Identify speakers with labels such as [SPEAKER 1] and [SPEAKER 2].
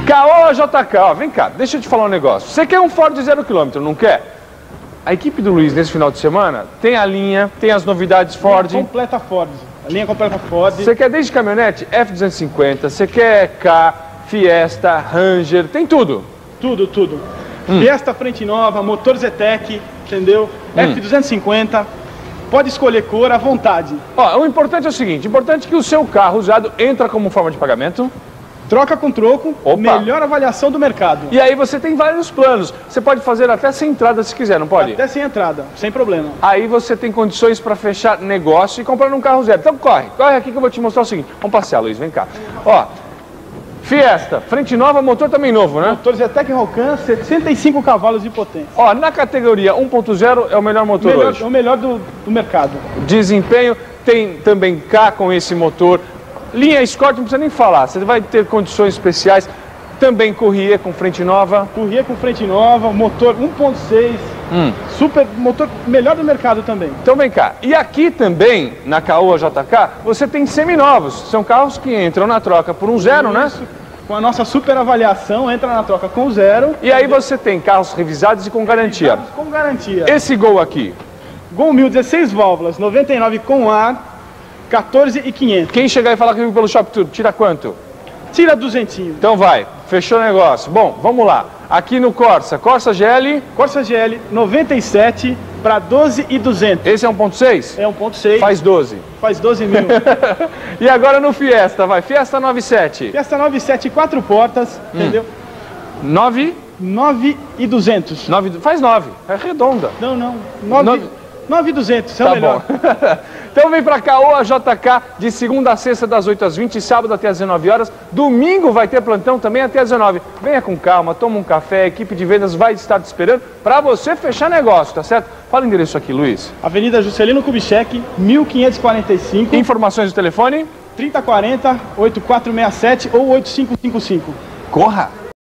[SPEAKER 1] Caoa JK, ó, vem cá, deixa eu te falar um negócio. Você quer um Ford 0 km, não quer? A equipe do Luiz, nesse final de semana, tem a linha, tem as novidades Ford.
[SPEAKER 2] Linha completa Ford. A linha completa Ford.
[SPEAKER 1] Você quer desde caminhonete F250, você quer K, Fiesta, Ranger, tem tudo.
[SPEAKER 2] Tudo. Fiesta frente nova, motor Zetec, entendeu? F250. Pode escolher cor à vontade.
[SPEAKER 1] Ó, o importante é o seguinte, importante que o seu carro usado entra como forma de pagamento.
[SPEAKER 2] Troca com troco, melhor avaliação do mercado.
[SPEAKER 1] E aí você tem vários planos. Você pode fazer até sem entrada se quiser, não pode?
[SPEAKER 2] Até sem entrada, sem problema.
[SPEAKER 1] Aí você tem condições para fechar negócio e comprar um carro zero. Então corre aqui que eu vou te mostrar o seguinte. Vamos passear, Luiz, vem cá. Ó, Fiesta, frente nova, motor também novo, né?
[SPEAKER 2] Motor Zetec Rocan, 65 cavalos de potência.
[SPEAKER 1] Ó, na categoria 1.0 é o melhor motor hoje.
[SPEAKER 2] O melhor do mercado.
[SPEAKER 1] Desempenho, tem também K com esse motor. Linha Escort, não precisa nem falar, você vai ter condições especiais. Também Courier com frente nova.
[SPEAKER 2] Courier com frente nova, motor 1.6, super motor, melhor do mercado também.
[SPEAKER 1] Então vem cá, e aqui também, na Caoa JK, você tem seminovos. São carros que entram na troca por um zero, né?
[SPEAKER 2] Com a nossa super avaliação, entra na troca com zero.
[SPEAKER 1] E aí você tem carros revisados e com garantia.
[SPEAKER 2] Com garantia.
[SPEAKER 1] Esse Gol aqui.
[SPEAKER 2] Gol 1000, 16 válvulas, 99 com ar, 14.500.
[SPEAKER 1] Quem chegar e falar comigo pelo Shop Tour, tira quanto?
[SPEAKER 2] Tira 200.
[SPEAKER 1] Então vai, fechou o negócio. Bom, vamos lá. Aqui no Corsa, Corsa GL.
[SPEAKER 2] Corsa GL 97 para 12.200.
[SPEAKER 1] Esse é 1.6?
[SPEAKER 2] É 1.6.
[SPEAKER 1] Faz 12.
[SPEAKER 2] Faz 12 mil.
[SPEAKER 1] E agora no Fiesta, vai. Fiesta 97.
[SPEAKER 2] Fiesta 97, 4 portas, entendeu? 9.200.
[SPEAKER 1] Faz 9, é redonda.
[SPEAKER 2] Não. 9.200, é o melhor.
[SPEAKER 1] Bom. Então vem pra Caoa JK de segunda a sexta das 8 às 20, sábado até às 19 horas. Domingo vai ter plantão também até às 19. Venha com calma, toma um café, a equipe de vendas vai estar te esperando para você fechar negócio, tá certo? Fala o endereço aqui, Luiz.
[SPEAKER 2] Avenida Juscelino Kubitschek, 1545.
[SPEAKER 1] Informações do telefone?
[SPEAKER 2] 3040 8467 ou 8555.
[SPEAKER 1] Corra!